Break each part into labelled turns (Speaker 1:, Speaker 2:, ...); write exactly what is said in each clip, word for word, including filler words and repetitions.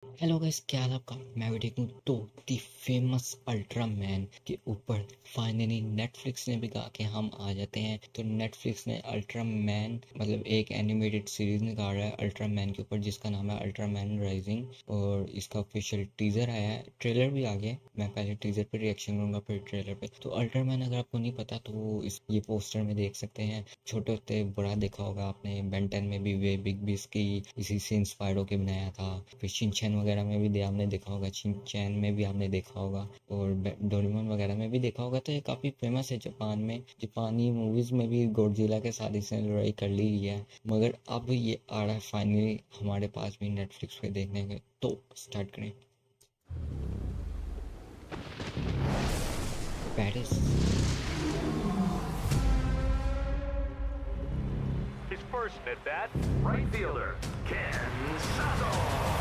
Speaker 1: Hello guys, क्या हाल आपका। मैं भी ठीक हूँ। तो दी फेमस अल्ट्रामैन के ऊपर फाइनली नेटफ्लिक्स ने भी कहा कि हम आ जाते हैं। तो नेटफ्लिक्स ने अल्ट्रामैन मतलब एक एनिमेटेड सीरीज निकाल रहा है अल्ट्रामैन के ऊपर, जिसका नाम है अल्ट्रामैन राइजिंग। और इसका ऑफिशियल टीजर आया है, ट्रेलर भी आ गया। मैं पहले टीजर पे रिएक्शन दूंगा फिर ट्रेलर पे। तो अल्ट्रामैन अगर आपको नहीं पता तो इस ये पोस्टर में देख सकते हैं। छोटे होते बड़ा देखा होगा आपने, बेन टेन में भी वे बिग बीस की इसी से इंस्पायर होकर बनाया था। फिर शिनचैन वगैरह में भी दे आपने देखा होगा, शिनचैन में भी आपने देखा होगा, और डोरेमोन वगैरह में भी देखा होगा। तो ये काफ़ी फेमस है जापान में। जापानी मूवीज़ में भी गॉडजिला के साथ इसने लड़ाई कर ली है। मगर अब ये आ रहा है फाइनली हमारे पास भी नेटफ्लिक्स पे देखने के। तो स्टार्ट करें। Paris.
Speaker 2: His first at bat, right fielder, Ken Sato.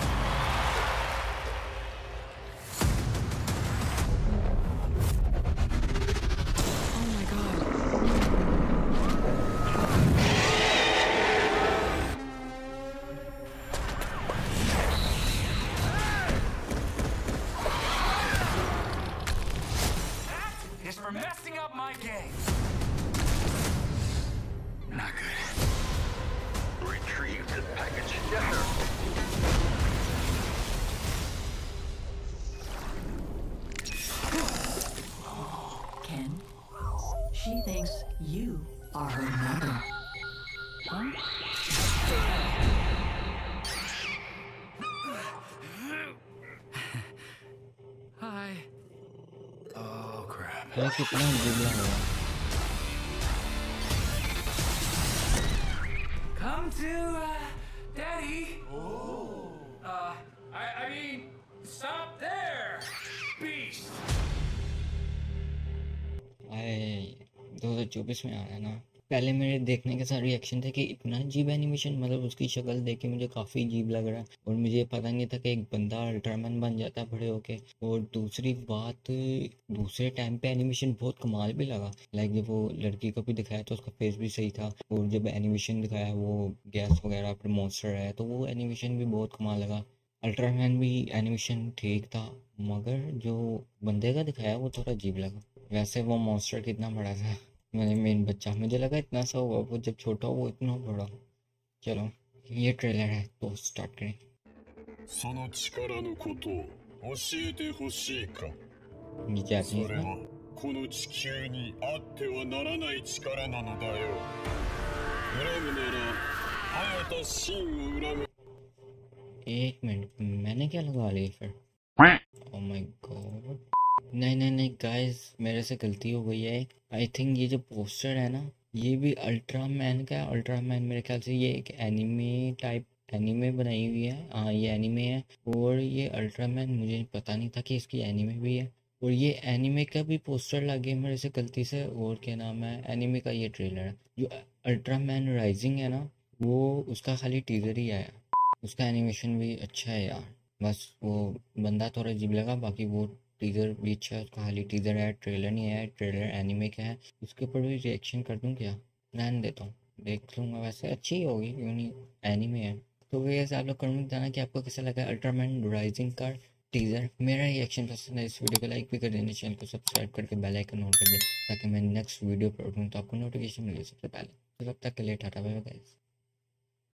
Speaker 3: Oh my god.
Speaker 2: That is for messing up my game. Not good. Retrieve the package. Yes, sir.
Speaker 3: Ken, she thinks you are her mother. Huh?
Speaker 2: Hi. Oh, crap.
Speaker 1: ये कितना अजीब लग रहा है।
Speaker 2: Come to, uh, Daddy. Oh. Uh, I, I mean, stop there, beast.
Speaker 1: आए दो हजार चौबीस में आ रहा है ना। पहले मेरे देखने के साथ रिएक्शन थे कि इतना अजीब एनिमेशन, मतलब उसकी शक्ल देख के मुझे काफ़ी अजीब लग रहा है। और मुझे पता नहीं था कि एक बंदा अल्ट्रामैन बन जाता है बड़े होके। और दूसरी बात, दूसरे टाइम पे एनिमेशन बहुत कमाल भी लगा। लाइक जब वो लड़की को भी दिखाया तो उसका फेस भी सही था। और जब एनिमेशन दिखाया वो गैस वगैरह फिर मॉन्स्टर है तो वो एनिमेशन भी बहुत कमाल लगा। अल्ट्रामैन भी एनिमेशन ठीक था, मगर जो बंदे का दिखाया वो थोड़ा अजीब लगा। वैसे वो मॉन्स्टर कितना बड़ा था, मैंने मेन बच्चा मुझे लगा इतना सा होगा, वो जब छोटा वो इतना बड़ा। चलो ये ट्रेलर है तो स्टार्ट करें।
Speaker 4: その力のことを教えてほしいか。
Speaker 1: ये
Speaker 4: そ
Speaker 1: जापानीज
Speaker 4: れ
Speaker 1: में।
Speaker 4: はこの地球にあってはならない力なのだよ。恨むなら早田真を恨む。
Speaker 1: एक मिनट, मैंने क्या लगा लिया फिर। Oh my god. नहीं नहीं नहीं गाइस, मेरे से गलती हो गई है। आई थिंक ये जो पोस्टर है ना ये भी अल्ट्रामैन का है। अल्ट्रामैन मेरे ख्याल से ये एक एनिमे टाइप एनिमे बनाई हुई है। हाँ ये एनिमे है। और ये अल्ट्रामैन मुझे पता नहीं था कि इसकी एनिमे भी है। और ये एनिमे का भी पोस्टर लगे मेरे से गलती से। और क्या नाम है, एनिमे का ये ट्रेलर है। जो अल्ट्रामैन राइजिंग है ना वो उसका खाली टीजर ही आया। उसका एनिमेशन भी अच्छा है यार, बस वो बंदा थोड़ा अजीब लगा। बाकी वो टीजर भी अच्छा है, उसका खाली टीजर है, ट्रेलर नहीं है। ट्रेलर एनिमे का है, उसके ऊपर भी रिएक्शन कर दूं क्या, रहने देता हूँ, देख लूँगा। वैसे अच्छी ही होगी क्यों नहीं, एनिमे है। तो वैसे आप लोग कमेंट बताना कि आपको कैसा लगा अल्ट्रामैन राइजिंग का टीजर। मेरा रिएक्शन पसंद है इस वीडियो को लाइक भी कर देना, चैनल को सब्सक्राइब करके बेल आइकन ऑन कर दे ताकि मैं नेक्स्ट वीडियो पर तो आपको नोटिफिकेशन मिले सबसे पहले। तो तब तक के लिए टाटा बाय बाय गाइस।